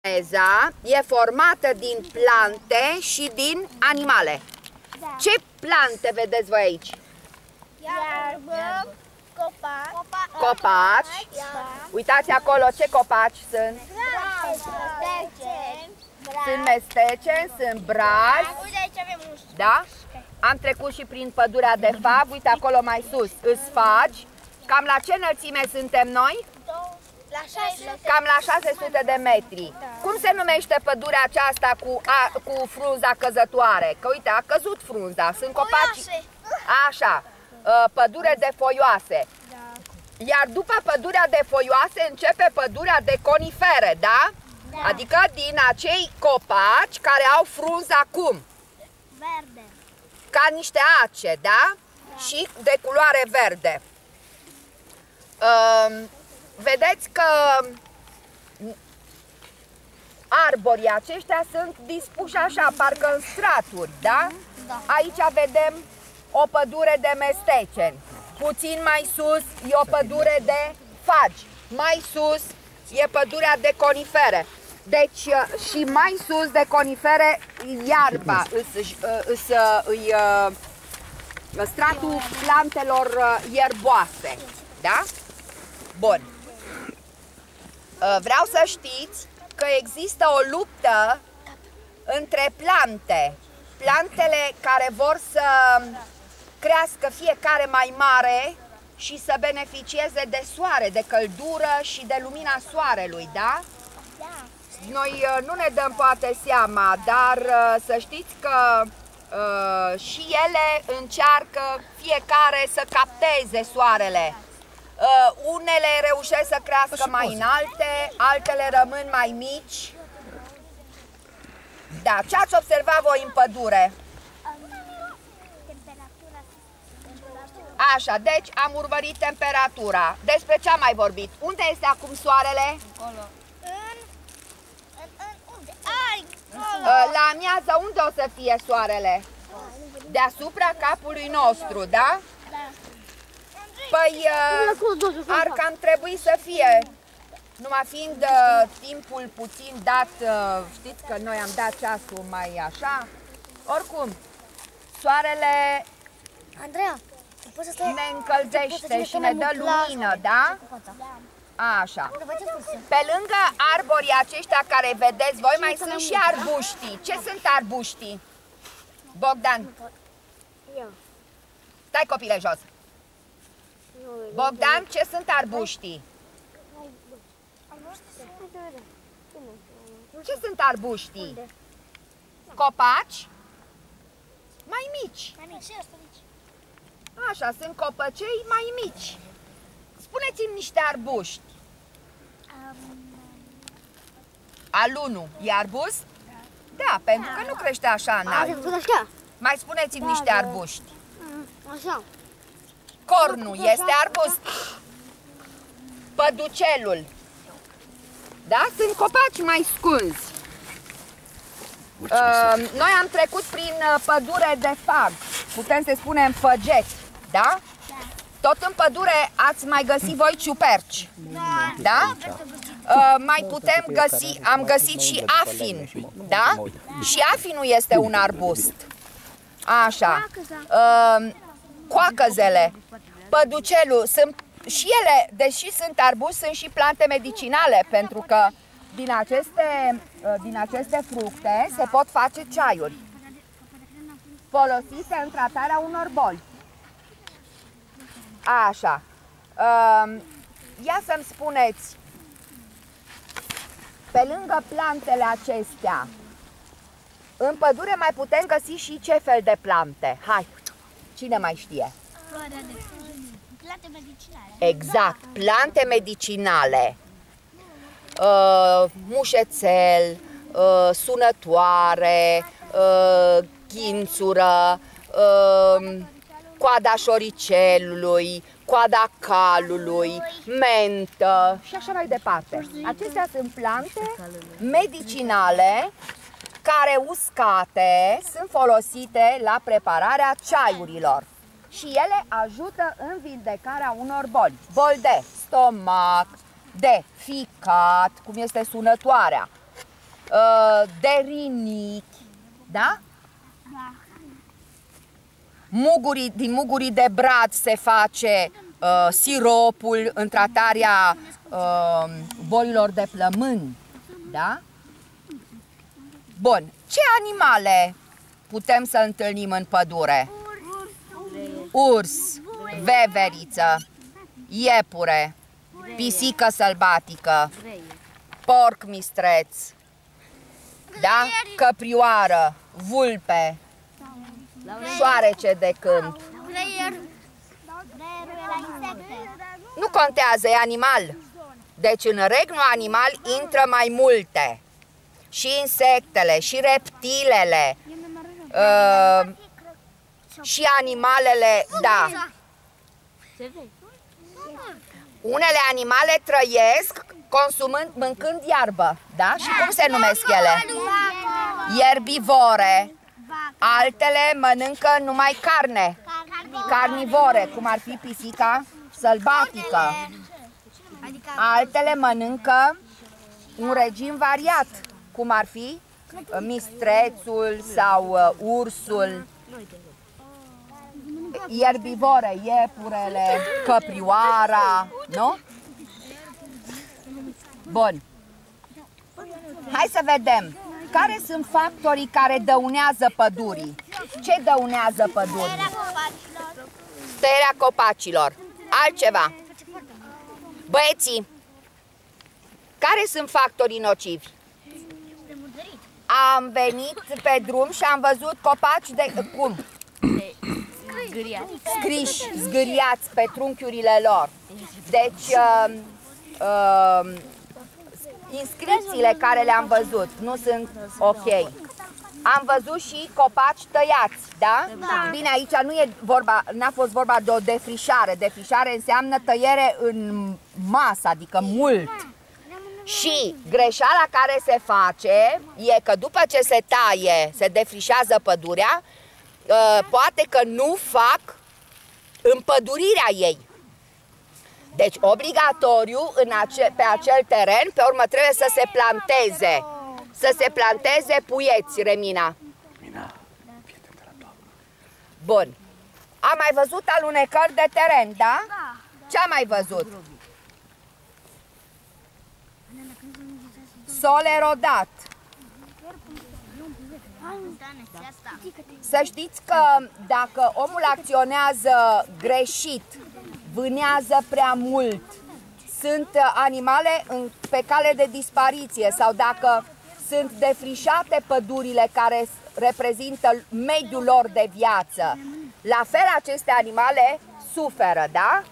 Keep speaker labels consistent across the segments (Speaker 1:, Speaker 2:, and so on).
Speaker 1: Meza e formată din plante și din animale.
Speaker 2: Da.
Speaker 1: Ce plante vedeți voi aici?
Speaker 2: Iarbă,
Speaker 1: Copaci. Uitați acolo ce copaci sunt. Sunt mestece, sunt brazi. Da? Am trecut și prin pădurea de fag. Uite acolo mai sus, îs fagi. Cam la ce înălțime suntem noi? Cam la 600 de metri. Cum se numește pădurea aceasta cu frunza căzătoare? Că uite, a căzut frunza, sunt copaci. Așa, pădure de foioase. Iar după pădurea de foioase începe pădurea de conifere, da? Adică din acei copaci care au frunza cum?
Speaker 2: Verde.
Speaker 1: Ca niște ace, da? Și de culoare verde. Vedeți că arborii aceștia sunt dispuși așa, parcă în straturi, da? Aici vedem o pădure de mesteceni. Puțin mai sus e o pădure de fagi. Mai sus e pădurea de conifere. Deci și mai sus de conifere iarba, stratul plantelor ierboase, da? Bun. Vreau să știți că există o luptă între plante. Plantele care vor să crească fiecare mai mare și să beneficieze de soare, de căldură și de lumina soarelui, da? Noi nu ne dăm poate seama, dar să știți că și ele încearcă fiecare să capteze soarele. Unele reușesc să crească mai înalte, altele rămân mai mici. Da, ce ați observat voi în pădure? Așa, deci am urmărit temperatura. Despre ce am mai vorbit? Unde este acum soarele?
Speaker 2: Acolo.
Speaker 1: La amiază unde o să fie soarele? Deasupra capului nostru, da? Păi ar cam trebui să fie, numai fiind timpul puțin dat, știți că noi am dat ceasul mai așa, oricum, soarele ne încălzește și ne dă lumină, da? Așa. Pe lângă arborii aceștia care vedeți voi, mai sunt și arbuștii. Ce sunt arbuștii? Bogdan. Stai, copile, jos. Bogdan, ce sunt arbuștii? Ce sunt arbuștii? Copaci? Mai mici. Așa, sunt copăcei mai mici. Spuneți-mi niște arbuști. Alunul e arbust? Da, pentru că nu crește așa înalt. Mai spuneți-mi niște arbuști.
Speaker 2: Așa.
Speaker 1: Cornul este arbust. Păducelul. Da? Sunt copaci mai scunzi. Noi am trecut prin pădure de fag. Putem să spunem făgeți. Da? Tot în pădure ați mai găsit voi ciuperci. Da? Mai putem găsi, am găsit și afin. Da? Și afinul este un arbust. Așa. Coacăzele, păducelul, sunt și ele, deși sunt arbuși, sunt și plante medicinale, pentru că din aceste fructe se pot face ceaiuri folosite în tratarea unor boli. Așa. Ia să-mi spuneți, pe lângă plantele acestea, în pădure mai putem găsi și ce fel de plante? Hai, cine mai știe?
Speaker 2: Plante medicinale.
Speaker 1: Exact, plante medicinale. Mușețel, sunătoare, ghințură, coada șoricelului, coada calului, mentă și așa mai departe. Acestea sunt plante medicinale care uscate sunt folosite la prepararea ceaiurilor și ele ajută în vindecarea unor boli. Boli de stomac, de ficat, cum este sunătoarea, de rinichi, da? Din mugurii de brad se face siropul în tratarea bolilor de plămâni, da? Bun. Ce animale putem să întâlnim în pădure? Urs, veveriță, iepure, pisică sălbatică, porc mistreț, da? Căprioară, vulpe, șoarece de câmp. Nu contează, e animal. Deci în regnul animal intră mai multe. Și insectele, și reptilele, și animalele, da. Unele animale trăiesc mâncând iarbă, da? Și cum se numesc ele? Ierbivore. Altele mănâncă numai carne, carnivore, cum ar fi pisica sălbatică. Altele mănâncă un regim variat, cum ar fi mistrețul sau ursul. Ierbivore, iepurele, căprioara, nu? Bun. Hai să vedem. Care sunt factorii care dăunează pădurii? Ce dăunează pădurii? Tăierea copacilor. Altceva. Băieții, care sunt factorii nocivi? Am venit pe drum și am văzut copaci de... cum? Scriși, zgâriați pe trunchiurile lor. Deci, inscripțiile care le-am văzut nu sunt ok. Am văzut și copaci tăiați, da? Bine, aici n-a fost vorba de o defrișare. Defrișare înseamnă tăiere în masă, adică mult. Și greșeala care se face e că după ce se taie, se defrișează pădurea, poate că nu fac împădurirea ei. Deci, obligatoriu, pe acel teren, pe urmă trebuie să se planteze. Să se planteze puieți, Remina. Bun. Am mai văzut alunecări de teren, da? Ce am mai văzut? Sol erodat. Să știți că dacă omul acționează greșit, vânează prea mult, sunt animale pe cale de dispariție, sau dacă sunt defrișate pădurile care reprezintă mediul lor de viață, la fel aceste animale suferă, da?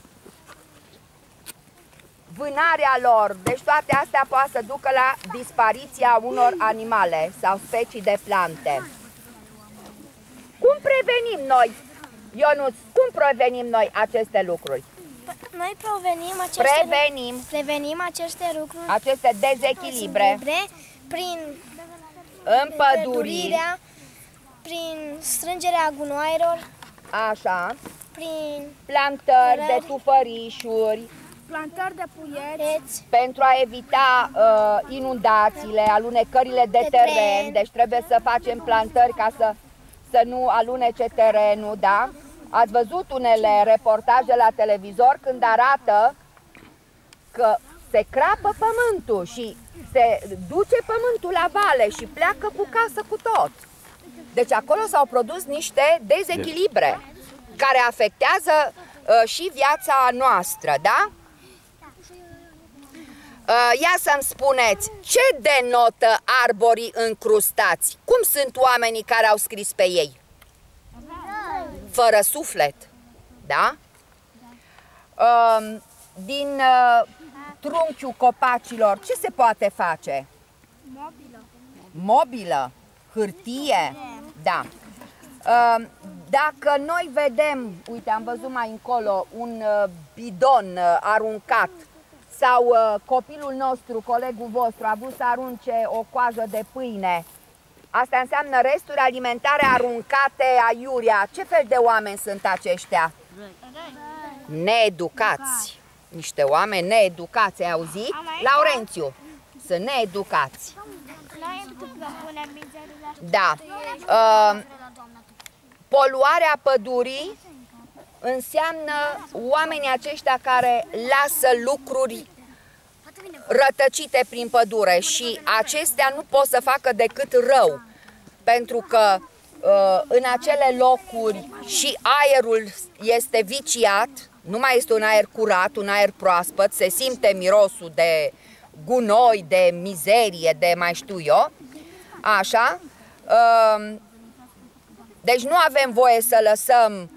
Speaker 1: Vânarea lor, deci toate astea poate să ducă la dispariția unor animale sau specii de plante. Cum prevenim noi, Ionuț, cum prevenim noi aceste lucruri?
Speaker 2: Noi prevenim aceste lucruri,
Speaker 1: aceste dezechilibre
Speaker 2: prin
Speaker 1: împădurirea,
Speaker 2: prin strângerea gunoaielor,
Speaker 1: așa,
Speaker 2: prin
Speaker 1: plantări de tufărișuri,
Speaker 2: plantări de puieți,
Speaker 1: pentru a evita inundațiile, alunecările de teren. Deci trebuie să facem plantări ca să nu alunece terenul, da? Ați văzut unele reportaje la televizor când arată că se crapă pământul și se duce pământul la vale și pleacă cu casă cu tot. Deci acolo s-au produs niște dezechilibre care afectează și viața noastră, da? Ia să-mi spuneți, ce denotă arborii încrustați? Cum sunt oamenii care au scris pe ei? Fără suflet, da? Din trunchiul copacilor, ce se poate face? Mobilă, hârtie, da. Dacă noi vedem, uite, am văzut mai încolo un bidon aruncat, sau copilul nostru, colegul vostru, a vrut să arunce o coajă de pâine, asta înseamnă resturi alimentare aruncate aiurea. Ce fel de oameni sunt aceștia? Needucați. Niște oameni needucați, ai auzit? Laurențiu, sunt needucați. Da. Poluarea pădurii înseamnă oamenii aceștia care lasă lucruri rătăcite prin pădure și acestea nu pot să facă decât rău, pentru că în acele locuri și aerul este viciat, nu mai este un aer curat, un aer proaspăt, se simte mirosul de gunoi, de mizerie, de mai știu eu, așa. Deci nu avem voie să lăsăm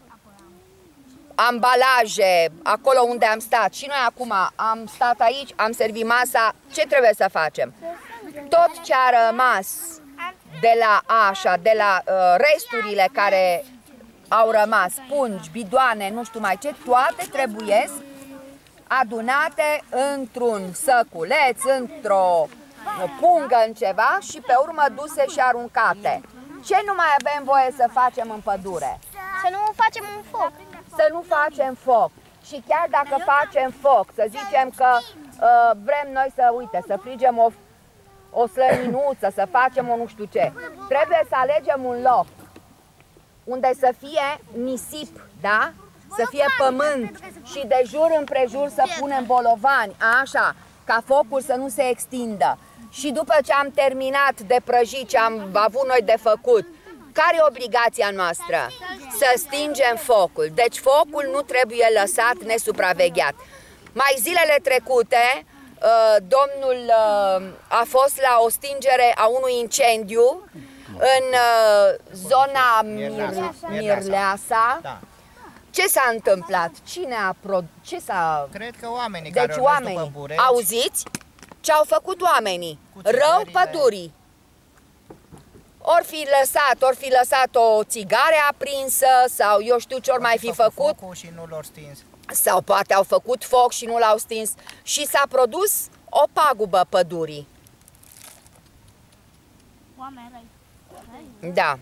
Speaker 1: ambalaje acolo unde am stat. Și noi acum am stat aici, am servit masa, ce trebuie să facem? Tot ce a rămas de la de la resturile care au rămas, pungi, bidoane, nu știu mai ce, toate trebuie adunate într-un săculeț, într-o pungă, în ceva și pe urmă duse și aruncate. Ce nu mai avem voie să facem în pădure?
Speaker 2: Să nu facem un foc.
Speaker 1: Să nu facem foc. Și chiar dacă facem foc, să zicem că vrem noi să, uite, să frigem o slăninuță, să facem o nu știu ce, trebuie să alegem un loc unde să fie nisip, da? Să fie pământ și de jur împrejur să punem bolovani, așa, ca focul să nu se extindă. Și după ce am terminat de prăjit ce am avut noi de făcut, care e obligația noastră? Să stingem focul. Deci focul nu trebuie lăsat nesupravegheat. Mai zilele trecute, domnul a fost la o stingere a unui incendiu în zona Mirleasa.
Speaker 3: Da.
Speaker 1: Ce s-a întâmplat? Cine a
Speaker 3: Cred că oamenii
Speaker 1: deci
Speaker 3: care au mers după bureți.
Speaker 1: Auziți ce au făcut oamenii? Rău pădurii. Ori fi lăsat o țigare aprinsă sau eu știu ce ori mai fi făcut.
Speaker 3: Și nu l-au stins. Sau
Speaker 1: poate au făcut foc și nu l-au stins. Și s-a produs o pagubă pădurii. Da.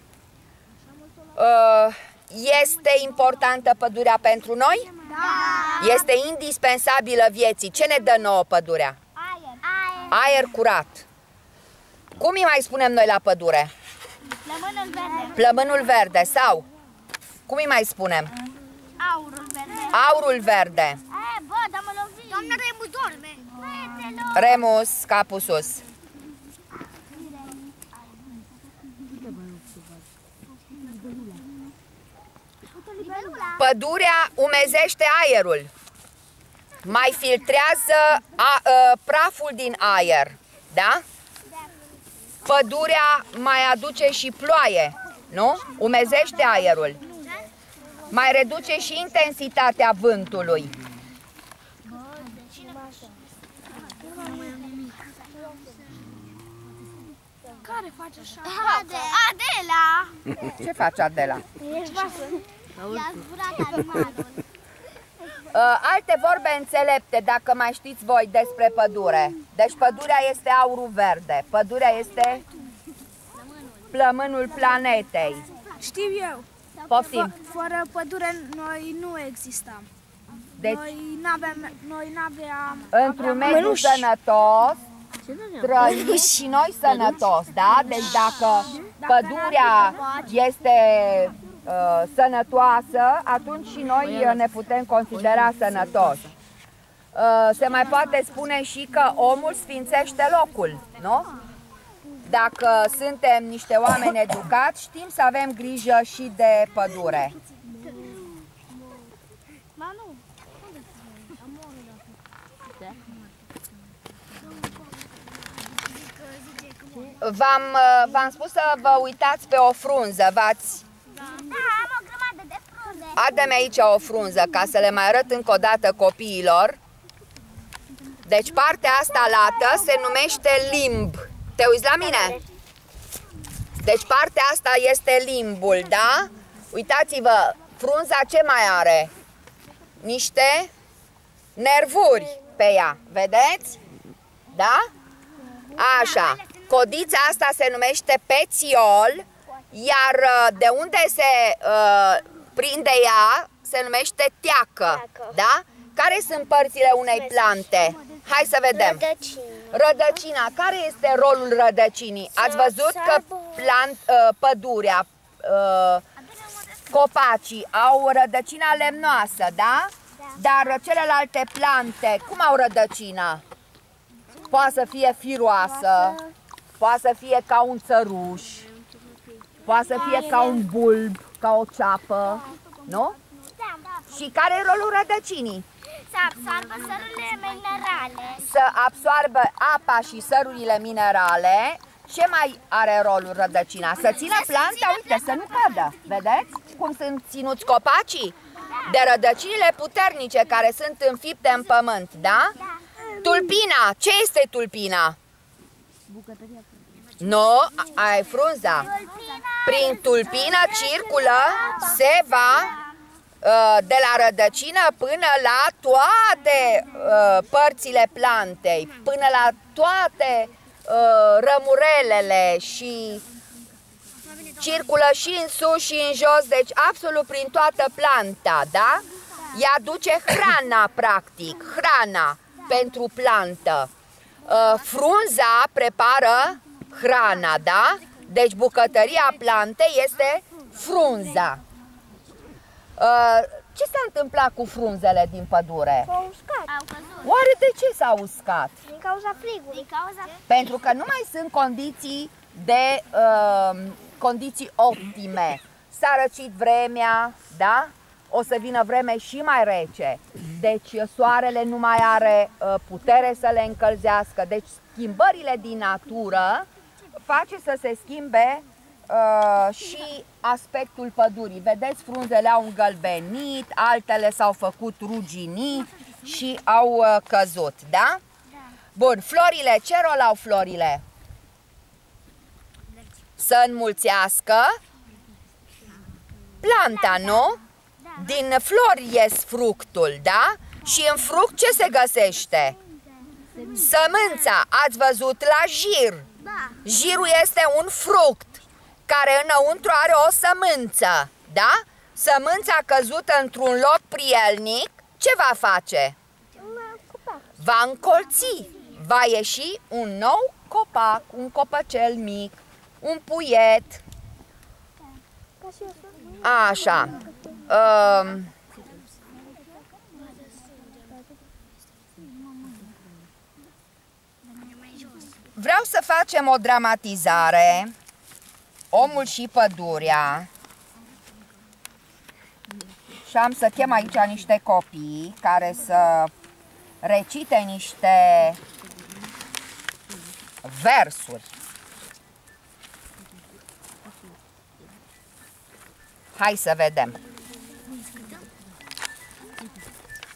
Speaker 1: Este importantă pădurea pentru noi? Da. Este indispensabilă vieții. Ce ne dă nouă pădurea? Aer curat. Cum îi mai spunem noi la pădure?
Speaker 2: Plămânul verde.
Speaker 1: Plămânul verde sau? Cum îi mai spunem?
Speaker 2: Aurul verde.
Speaker 1: Aurul verde.
Speaker 2: Bă, dar mă lovi. Doamna Remus dorme.
Speaker 1: Remus, capul sus. Pădurea umezește aerul. Mai filtrează praful din aer, da? Pădurea mai aduce și ploaie, nu? Umezește aerul. Mai reduce și intensitatea vântului.
Speaker 2: Care face așa? Adela!
Speaker 1: Ce face Adela?
Speaker 2: Ești I-a zburat animalul.
Speaker 1: Alte vorbe înțelepte, dacă mai știți voi despre pădure. Deci pădurea este aurul verde. Pădurea este plămânul planetei.
Speaker 2: Știu eu.
Speaker 1: Poftim.
Speaker 2: Fără pădure noi nu existam.
Speaker 1: Deci,
Speaker 2: noi n-aveam...
Speaker 1: într-un mediu sănătos, trăim și noi sănătos, da? Deci dacă pădurea este sănătoasă, atunci și noi ne putem considera sănătoși. Se mai poate spune și că omul sfințește locul, nu? Dacă suntem niște oameni educați, știm să avem grijă și de pădure. V-am spus să vă uitați pe o frunză, v-ați...
Speaker 2: Da, am o grămadă de frunze.
Speaker 1: Adă-mi aici o frunză, ca să le mai arăt încă o dată copiilor. Deci partea asta lată se numește limb. Te uiți la mine? Deci partea asta este limbul, da? Uitați-vă, frunza ce mai are? Niște nervuri pe ea, vedeți? Da? Așa, codița asta se numește pețiol, iar de unde se prinde ea se numește teacă, da? Care sunt părțile unei plante? Hai să vedem. Rădăcina. Care este rolul rădăcinii? Ați văzut că pădurea, copacii au rădăcina lemnoasă, da? Dar celelalte plante, cum au rădăcina? Poate să fie firoasă, poate să fie ca un țăruș, poate să fie ca un bulb, ca o ceapă, nu? Și care e rolul rădăcinii?
Speaker 2: Să absoarbă sărurile minerale.
Speaker 1: Să absoarbă apa și sărurile minerale. Ce mai are rolul rădăcina? Să țină planta, uite, să nu cadă. Vedeți cum sunt ținuți copacii? De rădăcinile puternice care sunt înfipte în pământ, da? Tulpina. Ce este tulpina? Nu, ai frunza. Prin tulpină circulă seva de la rădăcină până la toate părțile plantei, până la toate rămurelele și circulă și în sus și în jos, deci absolut prin toată planta, da? Ea duce hrana, practic, hrana pentru plantă. Frunza prepară hrana, da? Deci bucătăria plantei este frunza. Ce s-a întâmplat cu frunzele din pădure?
Speaker 2: S-au uscat. Au căzut.
Speaker 1: Oare de ce s-au uscat?
Speaker 2: Din cauza frigului.
Speaker 1: Pentru că nu mai sunt condiții optime. S-a răcit vremea, da? O să vină vreme și mai rece. Deci soarele nu mai are putere să le încălzească. Deci schimbările din natură face să se schimbe și aspectul pădurii. Vedeți, frunzele au îngălbenit, altele s-au făcut ruginii și au căzut, da? Bun, florile, ce rol au florile? Să înmulțească planta, nu? Din flori ies fructul, da? Și în fruct ce se găsește? Sămânța. Ați văzut la jir? Jirul este un fruct care înăuntru are o sămânță, da? Sămânța căzută într-un loc prielnic, ce va face? Va încolți, va ieși un nou copac, un copăcel mic, un puiet. Așa. Vreau să facem o dramatizare. Omul și pădurea. Și am să chem aici niște copii care să recite niște versuri. Hai să vedem.